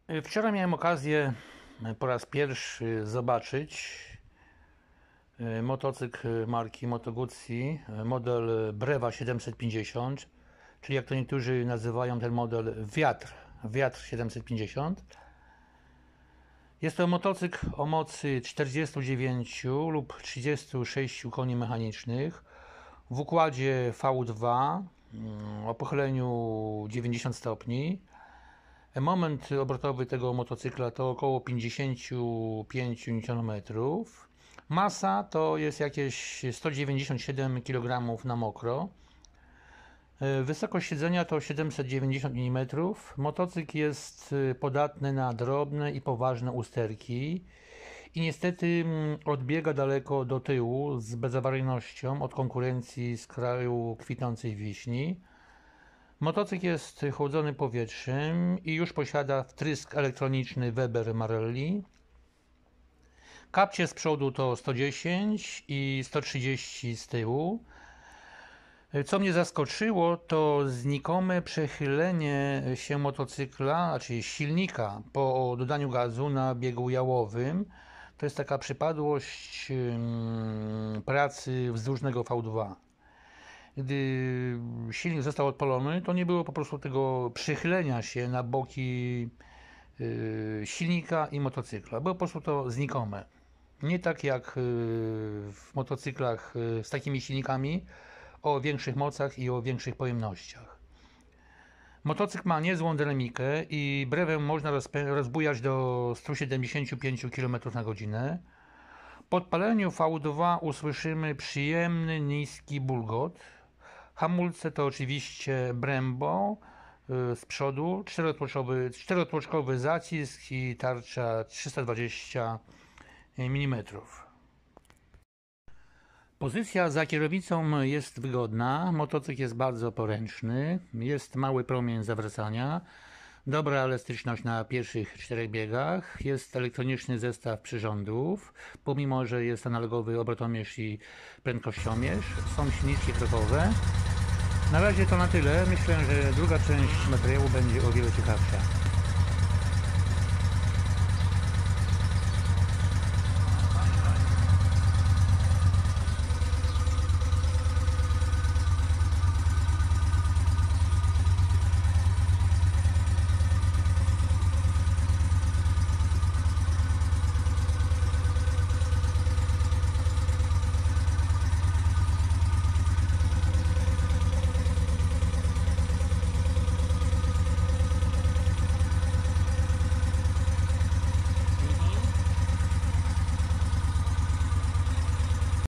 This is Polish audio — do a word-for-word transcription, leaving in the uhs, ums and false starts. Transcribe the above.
Wczoraj miałem okazję po raz pierwszy zobaczyć motocykl marki Moto Guzzi, model Breva siedemset pięćdziesiąt, czyli jak to niektórzy nazywają ten model wiatr, wiatr siedemset pięćdziesiąt. Jest to motocykl o mocy czterdziestu dziewięciu lub trzydziestu sześciu koni mechanicznych w układzie V dwa o pochyleniu dziewięćdziesiąt stopni. Moment obrotowy tego motocykla to około pięćdziesiąt pięć niutonmetrów. Masa to jest jakieś sto dziewięćdziesiąt siedem kilogramów na mokro. Wysokość siedzenia to siedemset dziewięćdziesiąt milimetrów. Motocykl jest podatny na drobne i poważne usterki i niestety odbiega daleko do tyłu z bezawaryjnością od konkurencji z kraju kwitnącej wiśni. Motocykl jest chłodzony powietrzem i już posiada wtrysk elektroniczny Weber Marelli. Kapcie z przodu to sto dziesięć i sto trzydzieści z tyłu. Co mnie zaskoczyło, to znikome przechylenie się motocykla, czyli silnika po dodaniu gazu na biegu jałowym. To jest taka przypadłość pracy wzdłużnego V dwa. Gdy silnik został odpalony, to nie było po prostu tego przychylenia się na boki silnika i motocykla. Było po prostu to znikome. Nie tak jak w motocyklach z takimi silnikami o większych mocach i o większych pojemnościach. Motocykl ma niezłą dynamikę i brewem można rozbujać do stu siedemdziesięciu pięciu kilometrów na godzinę. Po odpaleniu V dwa usłyszymy przyjemny, niski bulgot. Hamulce to oczywiście Brembo z przodu, czterotłoczkowy, czterotłoczkowy zacisk i tarcza trzysta dwadzieścia milimetrów. Pozycja za kierownicą jest wygodna, motocykl jest bardzo poręczny, jest mały promień zawracania, dobra elastyczność na pierwszych czterech biegach, jest elektroniczny zestaw przyrządów, pomimo że jest analogowy obrotomierz i prędkościomierz, są silniki krokowe. Na razie to na tyle, myślę, że druga część materiału będzie o wiele ciekawsza.